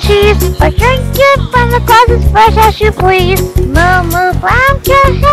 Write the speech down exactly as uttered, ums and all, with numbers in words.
cheese, or drink it from the closest fresh as you please. Moo moo, clown your head.